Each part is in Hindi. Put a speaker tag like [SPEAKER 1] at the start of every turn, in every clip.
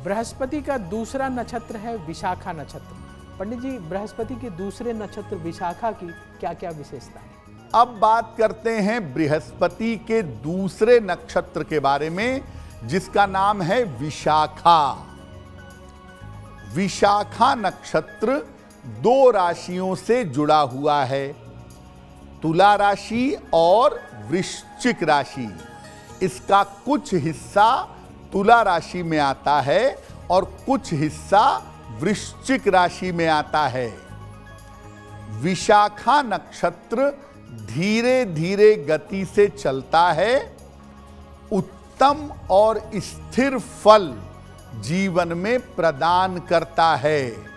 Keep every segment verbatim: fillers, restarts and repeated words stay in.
[SPEAKER 1] बृहस्पति का दूसरा नक्षत्र है विशाखा नक्षत्र। पंडित जी, बृहस्पति के दूसरे नक्षत्र विशाखा की क्या क्या विशेषता है?
[SPEAKER 2] अब बात करते हैं बृहस्पति के दूसरे नक्षत्र के बारे में, जिसका नाम है विशाखा। विशाखा नक्षत्र दो राशियों से जुड़ा हुआ है, तुला राशि और वृश्चिक राशि। इसका कुछ हिस्सा तुला राशि में आता है और कुछ हिस्सा वृश्चिक राशि में आता है। विशाखा नक्षत्र धीरे धीरे गति से चलता है। उत्तम और स्थिर फल जीवन में प्रदान करता है।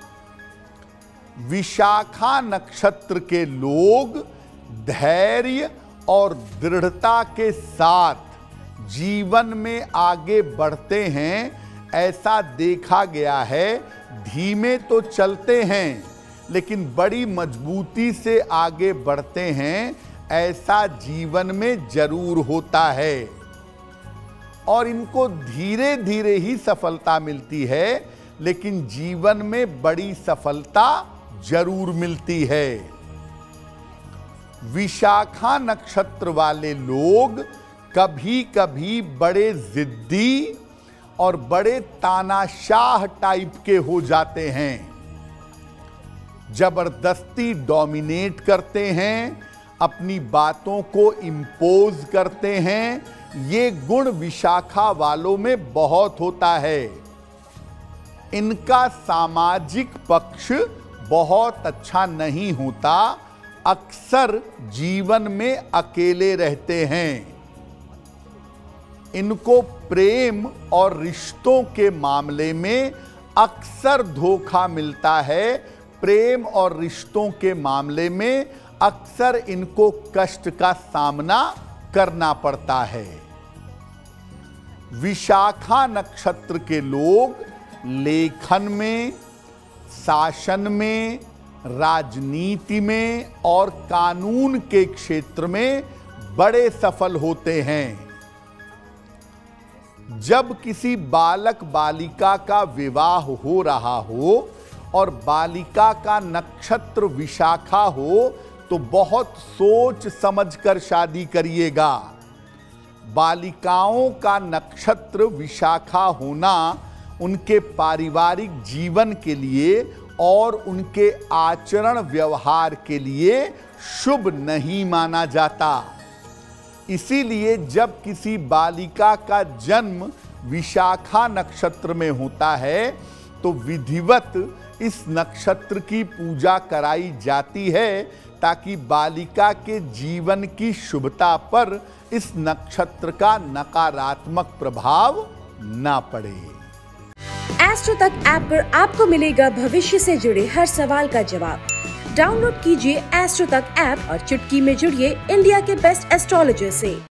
[SPEAKER 2] विशाखा नक्षत्र के लोग धैर्य और दृढ़ता के साथ जीवन में आगे बढ़ते हैं। ऐसा देखा गया है। धीमे तो चलते हैं लेकिन बड़ी मजबूती से आगे बढ़ते हैं, ऐसा जीवन में जरूर होता है। और इनको धीरे धीरे ही सफलता मिलती है, लेकिन जीवन में बड़ी सफलता जरूर मिलती है। विशाखा नक्षत्र वाले लोग कभी कभी बड़े जिद्दी और बड़े तानाशाह टाइप के हो जाते हैं। जबरदस्ती डोमिनेट करते हैं, अपनी बातों को इंपोज करते हैं। ये गुण विशाखा वालों में बहुत होता है। इनका सामाजिक पक्ष बहुत अच्छा नहीं होता। अक्सर जीवन में अकेले रहते हैं। इनको प्रेम और रिश्तों के मामले में अक्सर धोखा मिलता है। प्रेम और रिश्तों के मामले में अक्सर इनको कष्ट का सामना करना पड़ता है। विशाखा नक्षत्र के लोग लेखन में, शासन में, राजनीति में और कानून के क्षेत्र में बड़े सफल होते हैं। जब किसी बालक बालिका का विवाह हो रहा हो और बालिका का नक्षत्र विशाखा हो तो बहुत सोच समझकर शादी करिएगा। बालिकाओं का नक्षत्र विशाखा होना उनके पारिवारिक जीवन के लिए और उनके आचरण व्यवहार के लिए शुभ नहीं माना जाता। इसीलिए जब किसी बालिका का जन्म विशाखा नक्षत्र में होता है तो विधिवत इस नक्षत्र की पूजा कराई जाती है, ताकि बालिका के जीवन की शुभता पर इस नक्षत्र का नकारात्मक प्रभाव ना पड़े।
[SPEAKER 3] एस्ट्रो तक ऐप पर आपको मिलेगा भविष्य से जुड़े हर सवाल का जवाब। डाउनलोड कीजिए एस्ट्रो तक ऐप और चुटकी में जुड़िए इंडिया के बेस्ट एस्ट्रोलॉजर से।